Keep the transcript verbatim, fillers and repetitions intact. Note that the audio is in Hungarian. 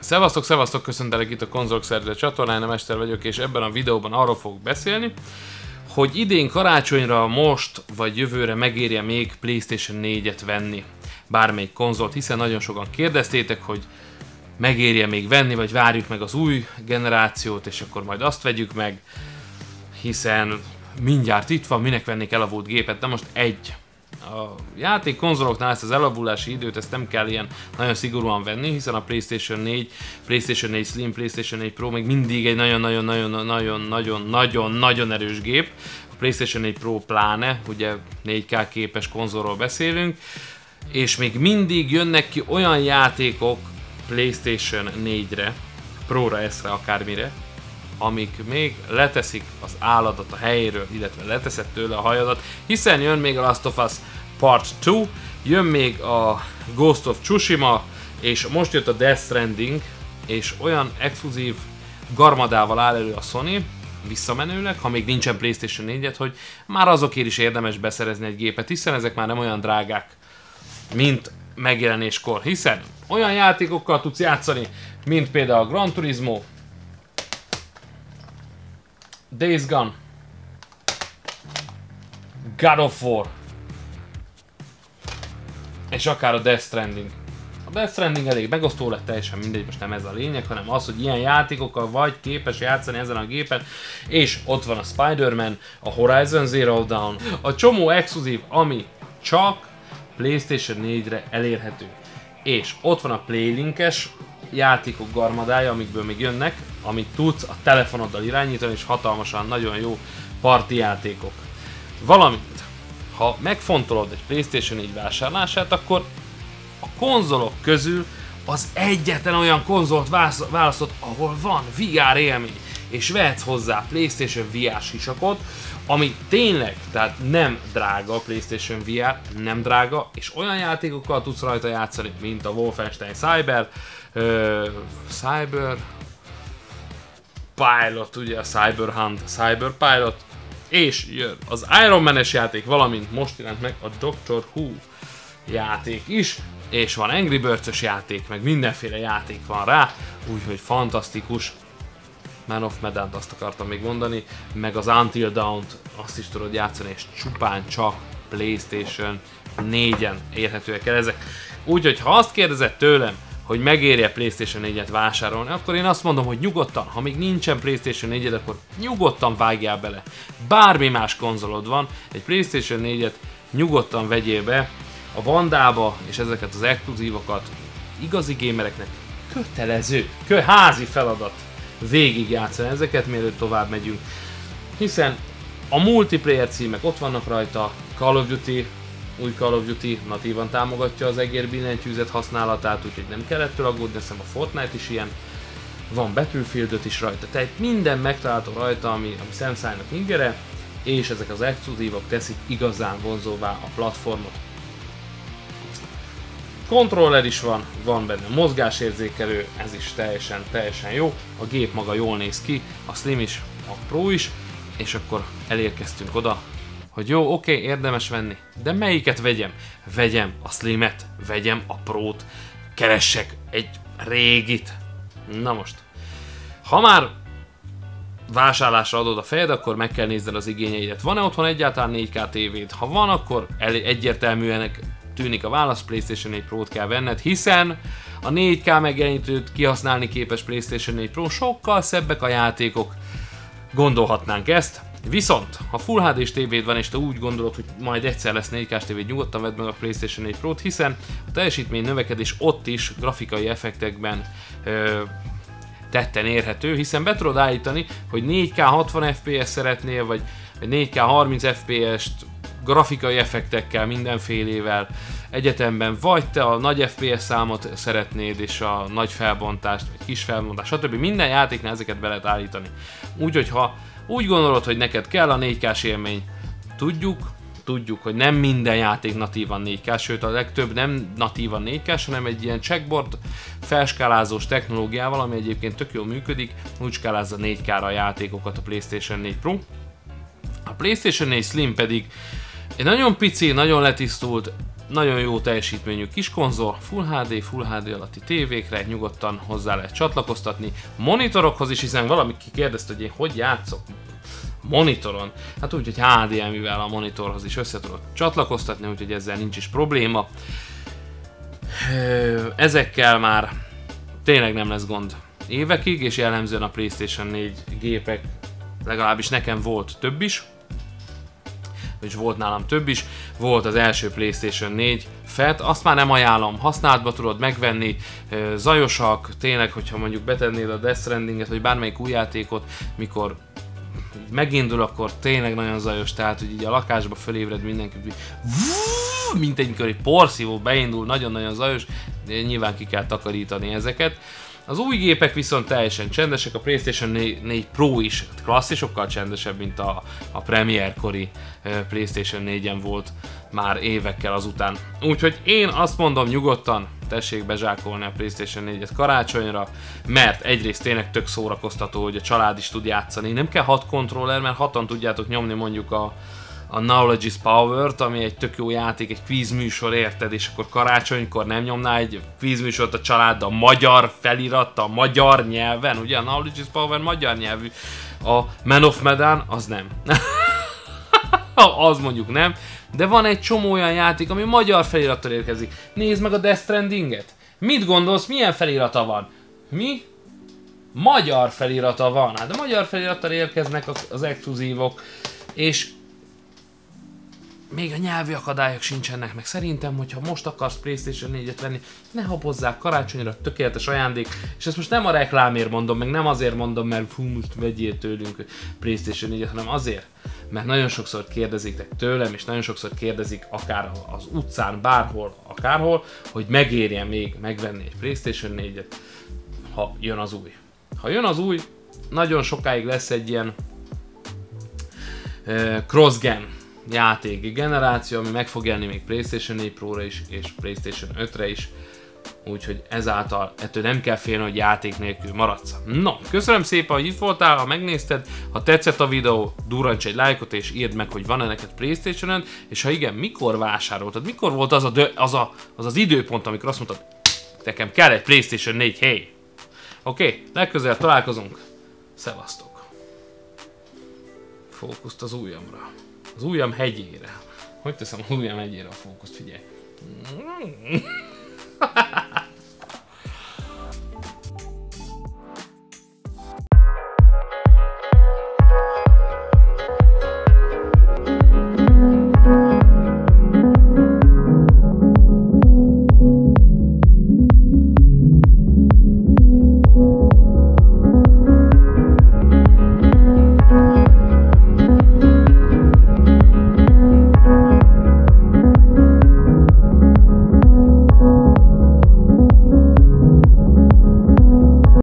Szevasztok, szevasztok, köszöntelek itt a Konzolok Szerdő csatornán, Mester vagyok, és ebben a videóban arról fogok beszélni, hogy idén karácsonyra most vagy jövőre megérje még PlayStation négyet venni, bármelyik konzolt, hiszen nagyon sokan kérdeztétek, hogy megérje még venni, vagy várjuk meg az új generációt, és akkor majd azt vegyük meg, hiszen mindjárt itt van, minek vennék elavult gépet, de most egy. A játék konzoloknál ezt az elavulási időt ezt nem kell ilyen nagyon szigorúan venni, hiszen a PlayStation négy, PlayStation négy Slim, PlayStation négy Pro még mindig egy nagyon-nagyon-nagyon-nagyon-nagyon-nagyon erős gép. A PlayStation négy Pro pláne, ugye négy ká képes konzolról beszélünk, és még mindig jönnek ki olyan játékok PlayStation négyre, Pro-ra, S-re, akármire, amik még leteszik az álladat a helyéről, illetve leteszed tőle a hajadat, hiszen jön még a Last of Us Part kettő, jön még a Ghost of Tsushima, és most jött a Death Stranding, és olyan exkluzív garmadával áll elő a Sony, visszamenőleg, ha még nincsen PlayStation négyet, hogy már azokért is érdemes beszerezni egy gépet, hiszen ezek már nem olyan drágák, mint megjelenéskor, hiszen olyan játékokkal tudsz játszani, mint például a Gran Turismo, Days Gone, God of War, és akár a Death Stranding. A Death Stranding elég megosztó lett, teljesen mindegy, most nem ez a lényeg, hanem az, hogy ilyen játékokkal vagy képes játszani ezen a gépen, és ott van a Spider-Man, a Horizon Zero Dawn, a csomó exkluzív, ami csak PlayStation négyre elérhető. És ott van a Playlinkes játékok garmadája, amikből még jönnek, amit tudsz a telefonoddal irányítani, és hatalmasan nagyon jó parti játékok. Valamint, ha megfontolod egy PlayStation négy vásárlását, akkor a konzolok közül az egyetlen olyan konzolt választod, ahol van vé er élmény, és vehetsz hozzá PlayStation vé er sisakot, ami tényleg, tehát nem drága a PlayStation vé er, nem drága, és olyan játékokkal tudsz rajta játszani, mint a Wolfenstein Cyber, uh, Cyber Pilot, ugye a Cyber Hunt, Cyber Pilot, és jön az Iron Man-es játék, valamint most jelent meg a Doctor Who játék is, és van Angry Birds-ös játék, meg mindenféle játék van rá, úgyhogy fantasztikus. Man of Medan-t azt akartam még mondani, meg az Until Dawn-t azt is tudod játszani, és csupán csak PlayStation négyen érhetőek el ezek. Úgyhogy ha azt kérdezed tőlem, hogy megérje PlayStation négyet vásárolni, akkor én azt mondom, hogy nyugodtan, ha még nincsen PlayStation négyed, akkor nyugodtan vágjál bele. Bármi más konzolod van, egy PlayStation négyet nyugodtan vegyél be a bandába, és ezeket az exkluzívokat igazi gamereknek kötelező, kö házi feladat végigjátszani ezeket, mielőtt tovább megyünk. Hiszen a multiplayer címek ott vannak rajta, Call of Duty, új Call of Duty natívan támogatja az egér billentyűzet használatát, úgyhogy nem kell ettől aggódni, hiszem a Fortnite is ilyen, van Battlefield is rajta, tehát minden megtalálható rajta, ami, ami szemszájnak ingere, és ezek az exkluzívok teszik igazán vonzóvá a platformot. Controller is van, van benne mozgásérzékelő, ez is teljesen, teljesen jó, a gép maga jól néz ki, a Slim is, a Pro is, és akkor elérkeztünk oda, hogy jó, oké, okay, érdemes venni, de melyiket vegyem? Vegyem a Slimet, vegyem a Pro-t, keressek egy régit. Na most, ha már vásárlásra adod a fejed, akkor meg kell nézned az igényeidet. Van-e otthon egyáltalán négy ká tévéd? Ha van, akkor egyértelműen tűnik a válasz, PlayStation négy Pro-t kell venned, hiszen a négy ká megjelenítőt kihasználni képes PlayStation négy Pro, sokkal szebbek a játékok, gondolhatnánk ezt. Viszont, ha Full há dés tévéd van, és te úgy gondolod, hogy majd egyszer lesz négy ká-s tévéd, nyugodtan vedd meg a PlayStation négy Pro-t, hiszen a teljesítmény növekedés ott is grafikai effektekben ö, tetten érhető, hiszen be tudod állítani, hogy négy ká hatvan ef pé es szeretnél, vagy négy ká harminc ef pé est grafikai effektekkel, mindenfélével egyetemben, vagy te a nagy ef pé es számot szeretnéd, és a nagy felbontást, vagy kis felbontást, stb. Minden játéknál ezeket be lehet állítani. Úgyhogy ha úgy gondolod, hogy neked kell a négy ká-s élmény, tudjuk, tudjuk, hogy nem minden játék natívan négy ká, sőt a legtöbb nem natívan négy ká-s, hanem egy ilyen checkboard felskálázós technológiával, ami egyébként tök jól működik, úgy skálázza négy ká-ra a játékokat a PlayStation négy Pro. A PlayStation négy Slim pedig egy nagyon pici, nagyon letisztult nagyon jó teljesítményű kis konzol, Full há dé, Full há dé alatti tévékre nyugodtan hozzá lehet csatlakoztatni, monitorokhoz is, hiszen valami kérdezte, hogy én hogy játszok monitoron, hát úgy, hogy há dé em i-vel a monitorhoz is össze tudod csatlakoztatni, úgyhogy ezzel nincs is probléma. Ezekkel már tényleg nem lesz gond évekig, és jellemzően a PlayStation négy gépek, legalábbis nekem volt több is, és volt nálam több is, volt az első PlayStation négy Fat, azt már nem ajánlom, használatba tudod megvenni, zajosak, tényleg, hogyha mondjuk betennéd a Death Strandinget, vagy bármelyik új játékot, mikor megindul, akkor tényleg nagyon zajos, tehát hogy így a lakásba fölébred mindenki, mint egy mikor egy porszívó beindul, nagyon-nagyon zajos, de nyilván ki kell takarítani ezeket. Az új gépek viszont teljesen csendesek, a PlayStation négy Pro is klasszi, sokkal csendesebb, mint a, a Premier kori PlayStation négyen volt már évekkel azután. Úgyhogy én azt mondom nyugodtan, tessék bezsákolni a PlayStation négyet karácsonyra, mert egyrészt tényleg tök szórakoztató, hogy a család is tud játszani. Nem kell hat kontroller, mert hatan tudjátok nyomni mondjuk a a Knowledge is Power-t, ami egy tök jó játék, egy quiz műsor, érted, és akkor karácsonykor nem nyomná egy quiz műsort a családdal magyar felirattal, magyar nyelven, ugye a Knowledge is Power magyar nyelvű, a Man of Medan az nem. Az mondjuk nem, de van egy csomó olyan játék, ami magyar felirattal érkezik. Nézd meg a Death Strandinget! Mit gondolsz, milyen felirata van? Mi? Magyar felirata van, hát a magyar felirattal érkeznek az, az exkluzívok, és még a nyelvi akadályok sincsenek meg. Szerintem, hogyha most akarsz PlayStation négyet venni, ne habozzák, karácsonyra tökéletes ajándék, és ezt most nem a reklámért mondom, meg nem azért mondom, mert fú, most vegyél tőlünk PlayStation négyet, hanem azért, mert nagyon sokszor kérdezitek tőlem, és nagyon sokszor kérdezik akár az utcán, bárhol, akárhol, hogy megérje még megvenni egy PlayStation négyet, ha jön az új. Ha jön az új, nagyon sokáig lesz egy ilyen uh, cross-gen játéki generáció, ami meg fog jelenni még PlayStation négy Pro-ra is, és PlayStation ötre is, úgyhogy ezáltal ettől nem kell félni, hogy játék nélkül maradsz. No, köszönöm szépen, hogy itt voltál, ha megnézted, ha tetszett a videó, durrancs egy lájkot, és írd meg, hogy van-e neked PlayStation-ön, és ha igen, mikor vásároltad, mikor volt az a dö az, a, az az időpont, amikor azt mondtad, nekem kell egy PlayStation négy, hey! Oké, okay, legközelebb találkozunk, szevasztok! Fókuszt az ujjamra. Az ujjam hegyére. Hogy teszem az ujjam hegyére a fókuszt, figyelj.